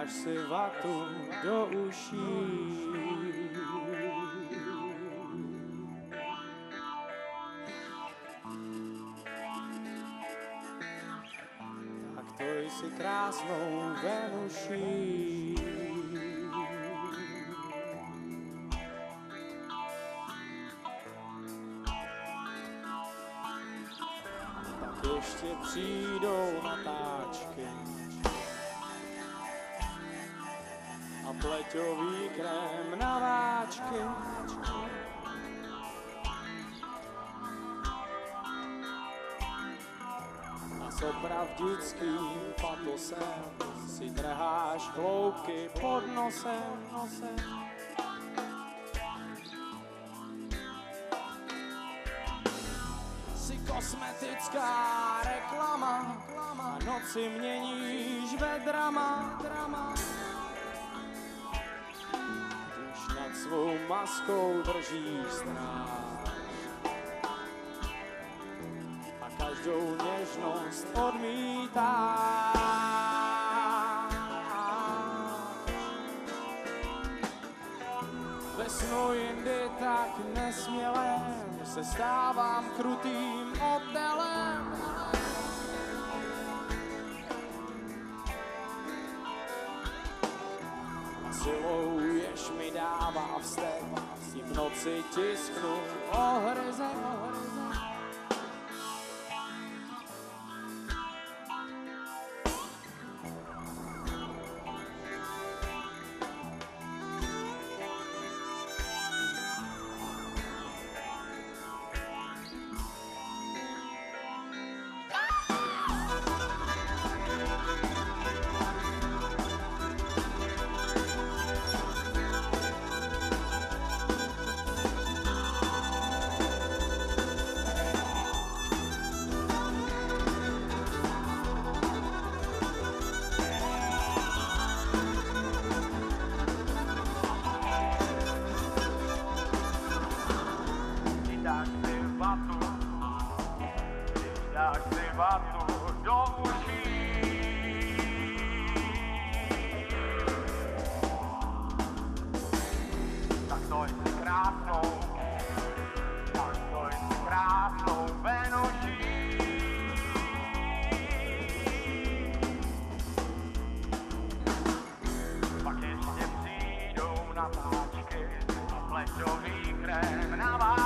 dáš si vatu do uší. Tak to jsi krásnou Venuší. Tak ještě přijdou natáčky a pleťový krém na váčky. A s opravdickým patosem si trháš hloubky pod nosem. Jsi kosmetická reklama a noci měníš ve drama. Když nad svou maskou držíš stráž a každou něžnost odmítáš. Ve snu jindy tak nesmělém se stávám krutým modelem. A silou, jež mi dává vztek, si v noci tisknu ohryzek. Dáš si vatu do uší. Tak to jsi krásnou Venuší. Pak ještě přijdou natáčky a pleťový krém na vás.